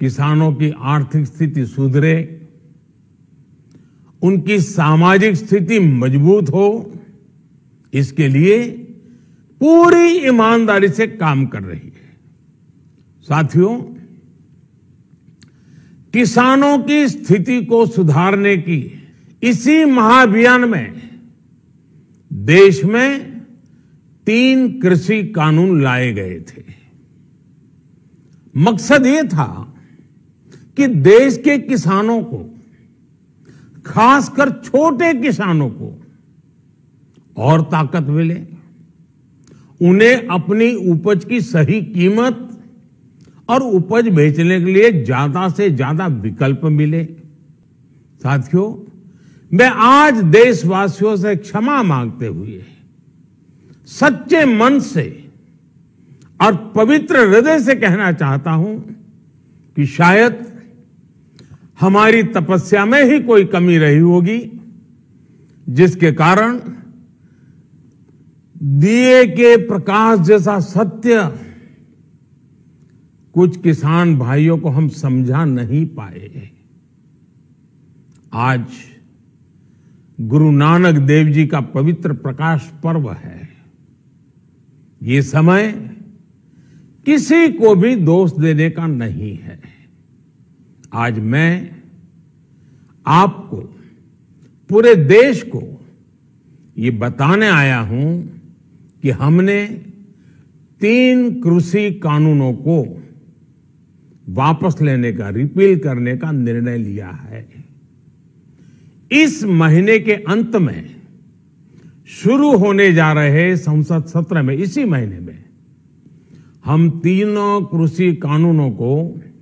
किसानों की आर्थिक स्थिति सुधरे, उनकी सामाजिक स्थिति मजबूत हो, इसके लिए पूरी ईमानदारी से काम कर रही है। साथियों, किसानों की स्थिति को सुधारने की इसी महाअभियान में देश में 3 कृषि कानून लाए गए थे। मकसद ये था कि देश के किसानों को, खासकर छोटे किसानों को और ताकत मिले, उन्हें अपनी उपज की सही कीमत और उपज बेचने के लिए ज्यादा से ज्यादा विकल्प मिले। साथियों, मैं आज देशवासियों से क्षमा मांगते हुए सच्चे मन से और पवित्र हृदय से कहना चाहता हूं कि शायद हमारी तपस्या में ही कोई कमी रही होगी, जिसके कारण दिए के प्रकाश जैसा सत्य कुछ किसान भाइयों को हम समझा नहीं पाए। आज गुरु नानक देव जी का पवित्र प्रकाश पर्व है। ये समय किसी को भी दोष देने का नहीं है। आज मैं आपको, पूरे देश को ये बताने आया हूं कि हमने 3 कृषि कानूनों को वापस लेने का, रिपील करने का निर्णय लिया है। इस महीने के अंत में शुरू होने जा रहे संसद सत्र में, इसी महीने में, हम 3 कृषि कानूनों को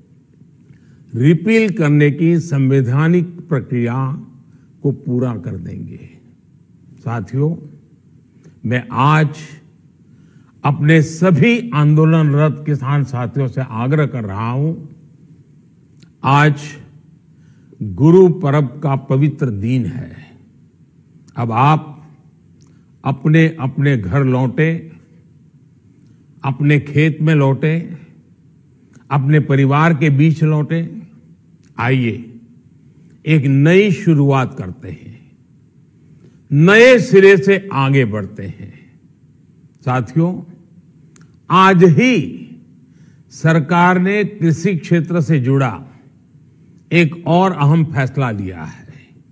रिपील करने की संवैधानिक प्रक्रिया को पूरा कर देंगे। साथियों, मैं आज अपने सभी आंदोलनरत किसान साथियों से आग्रह कर रहा हूं, आज गुरु पर्व का पवित्र दिन है। अब आप अपने अपने घर लौटे, अपने खेत में लौटे, अपने परिवार के बीच लौटे। आइए एक नई शुरुआत करते हैं, नए सिरे से आगे बढ़ते हैं। साथियों, आज ही सरकार ने कृषि क्षेत्र से जुड़ा एक और अहम फैसला लिया है।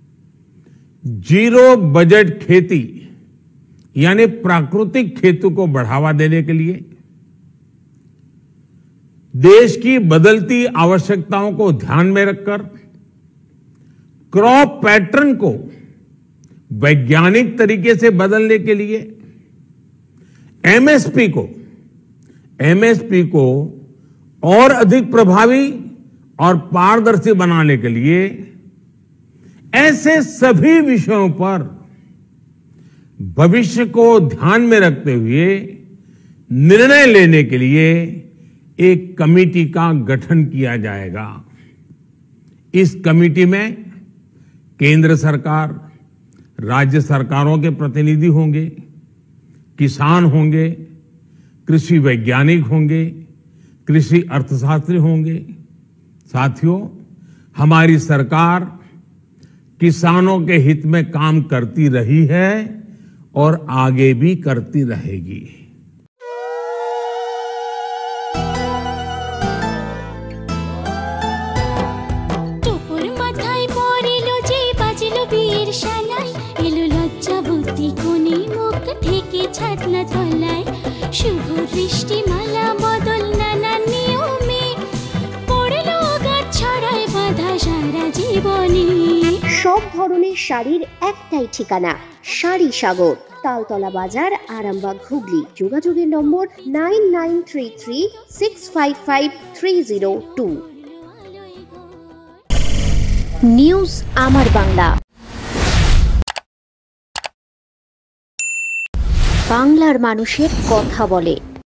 जीरो बजट खेती यानी प्राकृतिक खेती को बढ़ावा देने के लिए, देश की बदलती आवश्यकताओं को ध्यान में रखकर क्रॉप पैटर्न को वैज्ञानिक तरीके से बदलने के लिए एमएसपी को और अधिक प्रभावी और पारदर्शी बनाने के लिए ऐसे सभी विषयों पर भविष्य को ध्यान में रखते हुए निर्णय लेने के लिए एक कमेटी का गठन किया जाएगा। इस कमेटी में केंद्र सरकार, राज्य सरकारों के प्रतिनिधि होंगे, किसान होंगे, कृषि वैज्ञानिक होंगे, कृषि अर्थशास्त्री होंगे। साथियों, हमारी सरकार किसानों के हित में काम करती रही है और आगे भी करती रहेगी। শুভ বৃষ্টিমালা বদল নানা নিয়মে পড়লো গাছ ছড়ায় বাঁধা সারা জীবনে। সব ধরনের শাড়ির একটাই ঠিকানা, শাড়ি সাগর, তালতলা বাজার, আরামবাগ, হুগলি। যোগাযোগের নম্বর 9933655302। নিউজ আমার বাংলা, বাংলার মানুষের কথা বলে।